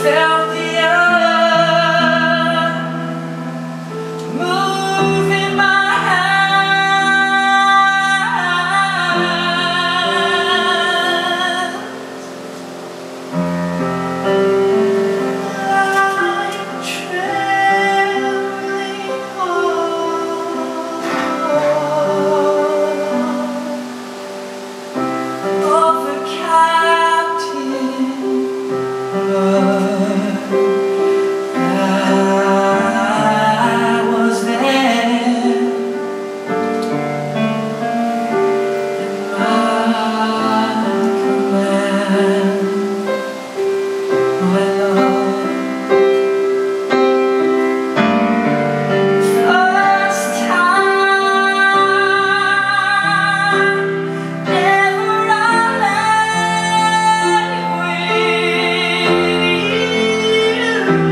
felt the earth move in my hands, like trembling heart of a captive bird. I was there, and my command, my love. First time ever I lay with you,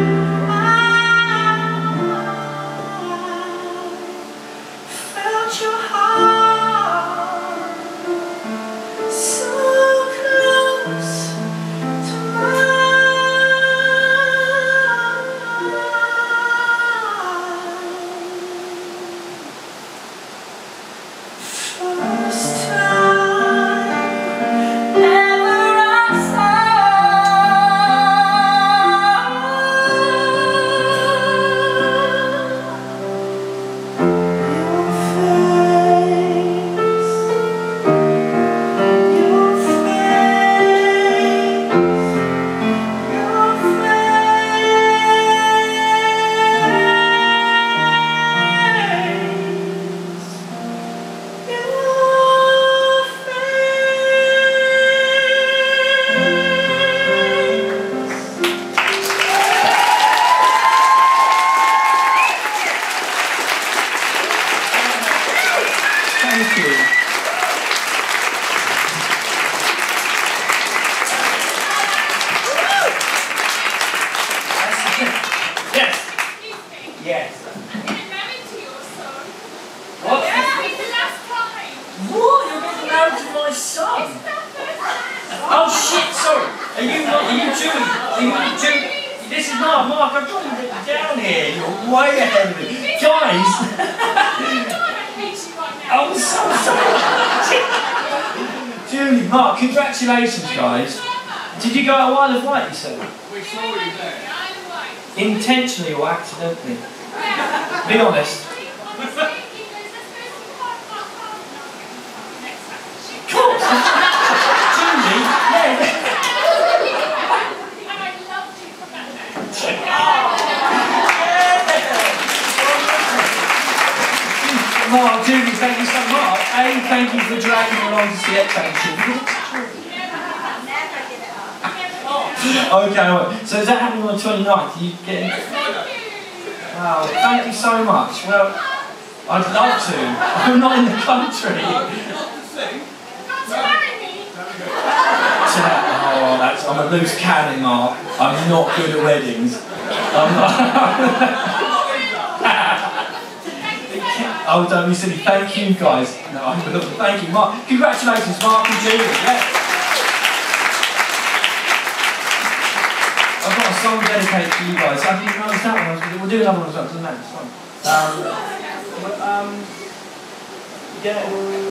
felt your heart so close to mine. First time ever I saw Thank you. Yes. Yes. I'm getting married to your son. What? Yes, it's the last time. What? You're getting married to my son? It's not first time. Oh shit! Sorry. Are you not? Are you Julie? Are you Julie? This is Mark. Mark, I've got you written down here. You're way ahead of me, guys. I'm so sorry. Julie, Mark, congratulations, guys. Did you go at Isle of Wight, you said? We saw you there. Intentionally or accidentally? Be honest. Of course. Julie, yeah. Mark, Julie, thank you so much. And thank you for dragging me along to see X Factor. Okay, right. So is that happening on the 29th? You getting? Wow, thank you so much. Well, I'd love to. I'm not in the country. Oh, I'm a loose cannon, Mark. I'm not good at weddings. I'm not. Oh, don't be silly. Thank you, guys. No, I will. Thank you, Mark. Congratulations, Mark and Julie. Yeah. I've got a song dedicated to you guys. Have you noticed that one? We'll do another one as well. Doesn't matter. It's fine. Yeah.